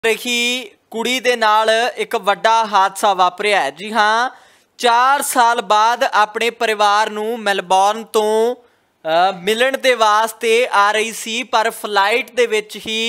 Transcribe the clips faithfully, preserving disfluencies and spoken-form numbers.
रही कुड़ी दे नाल एक वड्डा हादसा वापरिया है। जी हाँ, चार साल बाद अपने परिवार नूं मैलबॉर्न तो मिलन दे वास्ते आ रही सी, पर फ्लाइट दे विच ही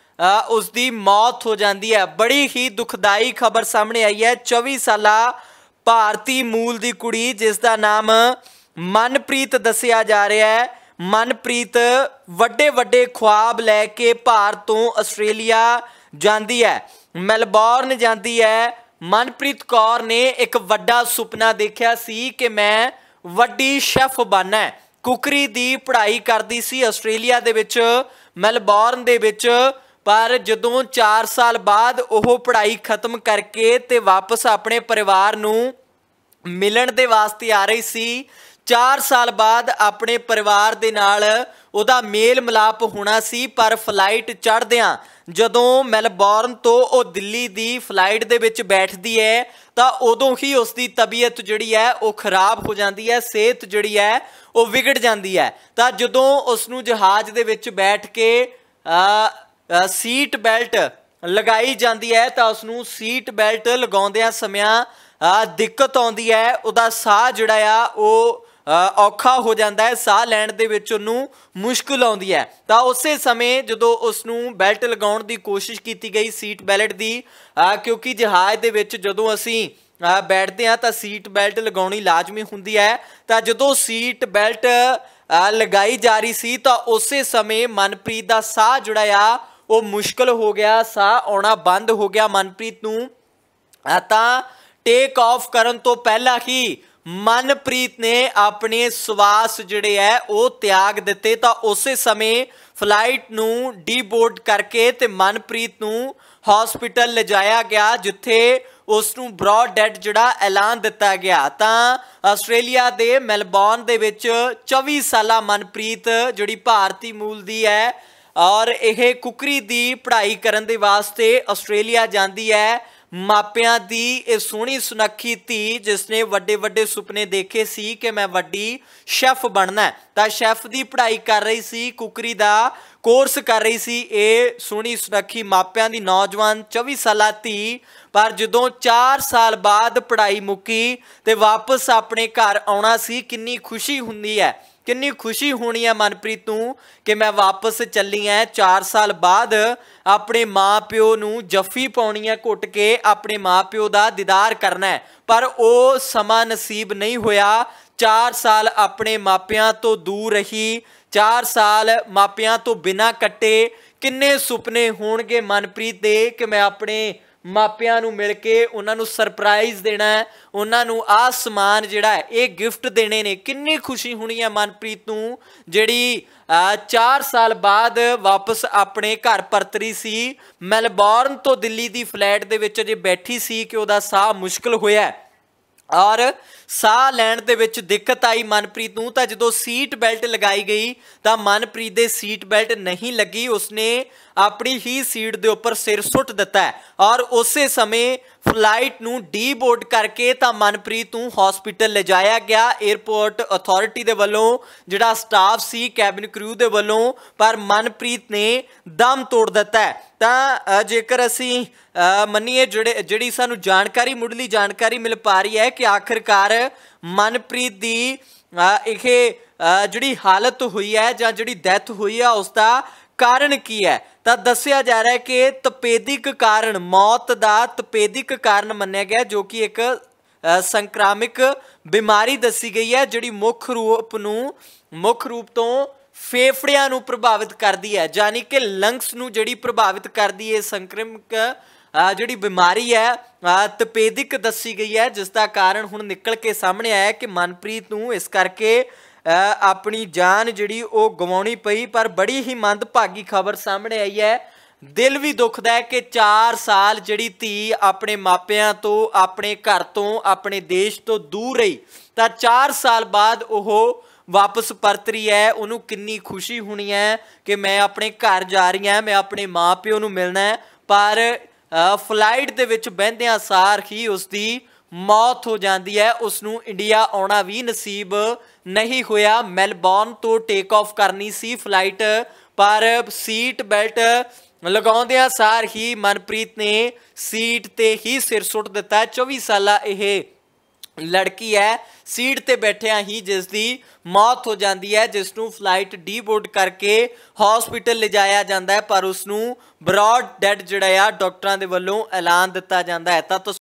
उसकी मौत हो जाती है। बड़ी ही दुखदाई खबर सामने आई है। चौबी साला भारतीय मूल की कुड़ी जिसका नाम मनप्रीत दसिया जा रहा है। मनप्रीत वड्डे वड्डे ख्वाब लैके भारत तो आस्ट्रेलिया जाती है, मैलबॉर्न जाती है। मनप्रीत कौर ने एक वड्डा सुपना देखा सी कि मैं वड्डी शैफ बनना है। कुकरी दी पढ़ाई करती सी आस्ट्रेलिया दे विच, मैलबॉर्न दे विच, पर जदों चार साल बाद वो पढ़ाई खत्म करके ते वापस अपने परिवार नूं मिलन दे वास्ते आ रही सी, चार साल बाद अपने परिवार दे नाल उहदा मेल मिलाप होना सी, पर फ्लाइट चढ़दियां जदों मैलबॉर्न तो वो दिल्ली दी फ्लाइट दे विच बैठदी है तो उदों ही उसकी तबीयत जिहड़ी है वो खराब हो जाती है, सेहत जिहड़ी है वो विगड़ जाती है। तो जदों उसनूं जहाज़ दे विच बैठ के आ, आ, सीट बेल्ट लगाई जाती है तो उसनूं सीट बेल्ट लगाउंदियां समियां दिक्कत आउंदी है, उहदा साह जिहड़ा आ वो औखा हो जाता है, साह लैण दे विच उहनूं मुश्किल आउंदी है। तो उस समय जदों उसनूं बेल्ट लगाउण दी कोशिश की गई सीट बेल्ट दी, क्योंकि जहाज़ दे विच जदों असीं बैठते हैं तो सीट बेल्ट लगाउणी लाजमी हुंदी है। तो जदों सीट बेल्ट लगाई जा रही सी तो उस समय मनप्रीत दा साह जिहड़ा आ वो मुश्किल हो गया, साह आउणा बंद हो गया मनप्रीत नूं। तां टेक ऑफ करन तो पहला ही मनप्रीत ने अपने सवास जिहड़े है वो त्याग दिते। तो उस समय फ्लाइट नूं डीबोर्ड करके ते मनप्रीत नूं हॉस्पिटल ले जाया गया, जिथे उसनूं ब्रॉड डेड जिहड़ा ऐलान दिता गया। तां आस्ट्रेलिया दे मैलबॉर्न दे विच चौबी साला मनप्रीत जिहड़ी भारतीय मूल दी है और यह कुकरी दी पढ़ाई करन दे वास्ते आस्ट्रेलिया जाती है। मापियां दी ये सोहनी सुनक्खी धी जिसने वड्डे वड्डे सुपने देखे सी कि मैं वड्डी शैफ बनना है, तो शैफ की पढ़ाई कर रही सी, कुकरी दा कोर्स कर रही सी। ये सोहनी सुनक्खी मापियां दी नौजवान चौबी साला धी, पर जदों चार साल बाद पढ़ाई मुक्की ते वापस अपने घर आउणा सी, किन्नी खुशी हुंदी है, किन्नी खुशी होनी है मनप्रीत नूं कि मैं वापस चली है। चार साल बाद अपने माँ प्यो नूं जफ्फी पाउणी है, घुट के अपने माँ प्यो का दीदार करना है, पर वो समा नसीब नहीं होया। चार साल अपने मापियां तो दूर रही, चार साल मापियां तो बिना कट्टे। किन्ने सुपने होणगे मनप्रीत दे कि मैं अपने मापियां नूं मिल के उन्हां नूं सरप्राइज देना है, उन्हां नूं आ समान जिहड़ा है ये गिफ्ट देने ने। किन्नी खुशी होनी है मनप्रीत नूं जिहड़ी चार साल बाद वापस अपने घर परतरी सी। मैलबॉर्न तो दिल्ली की फ्लाइट दे विच अजे बैठी सी कि उहदा साह मुश्किल होया और साह लैण दे विच दिक्कत आई मनप्रीत नूं। तां जदों सीट बेल्ट लगाई गई तो मनप्रीत दे सीट बेल्ट नहीं लगी, उसने अपनी ही सीट दे उपर सिर सुट दिता है और उस समय फ्लाइट नूं डीबोर्ड करके तो मनप्रीत नूं हॉस्पिटल ले जाया गया एयरपोर्ट अथॉरिटी दे वल्लों, जिहड़ा स्टाफ सी कैबिन क्रू दे वल्लों, पर मनप्रीत ने दम तोड़ दिता है। तो जेकर असीं मन्नीए जिहड़े जिहड़ी सानूं जानकारी मुढ़ली जानकारी मिल पा रही है कि आखिरकार मनप्रीत दी यह जिहड़ी हालत हुई है जां जिहड़ी डैथ हुई है उसका कारण की है। तो दसिया जा रहा है कि तपेदिक कारण, मौत का तपेदिक कारण मन्निया गया, जो कि एक संक्रामिक बीमारी दसी गई है जिहड़ी मुख रूप नूं मुख रूप तो फेफड़ियां नूं प्रभावित करती है, यानी कि लंग्स नूं जिहड़ी प्रभावित करती है। संक्रामिक जिहड़ी बीमारी है तपेदिक दसी गई है, जिसका कारण हुण निकल के सामने आया कि मनप्रीत नूं इस करके अपनी जान जिहड़ी वो गवाउणी पई। पर बड़ी ही मंदभागी खबर सामने आई है। दिल भी दुखदा है कि चार साल जिहड़ी धी अपने मापियां तो अपने घर तो अपने देश तो दूर रही, तो चार साल बाद वो वापस परत रही है। उन्होंने किन्नी खुशी होनी है कि मैं अपने घर जा रही है, मैं अपने माँ प्यो नूं मिलना है, पर फ्लाइट दे विच बहिंदियां सार ही उसकी मौत हो जाती है। उसनूं इंडिया आउणा भी नसीब नहीं होया। मैलबॉर्न तो टेक ऑफ करनी सी फ्लाइट, पर सीट बेल्ट ਲਗਾਉਂਦਿਆਂ ਸਾਰ ਹੀ ਮਨਪ੍ਰੀਤ ਨੇ ਸੀਟ ਤੇ ਹੀ ਸਿਰ ਸੁੱਟ ਦਿੱਤਾ। ਚੌਵੀ ਸਾਲਾ ਇਹ ਲੜਕੀ ਹੈ, ਸੀਟ ਤੇ ਬੈਠਿਆਂ ਹੀ ਜਿਸ ਦੀ ਮੌਤ ਹੋ ਜਾਂਦੀ ਹੈ, ਜਿਸ ਨੂੰ ਫਲਾਈਟ ਡੀਬੋਰਡ ਕਰਕੇ ਹਸਪੀਟਲ ਲਿਜਾਇਆ ਜਾਂਦਾ ਹੈ, ਪਰ ਉਸ ਨੂੰ ਬਰੌਡ ਡੈਡ ਜਿਹੜਾ ਆ ਡਾਕਟਰਾਂ ਦੇ ਵੱਲੋਂ ਐਲਾਨ ਦਿੱਤਾ ਜਾਂਦਾ ਹੈ। ਤਾਂ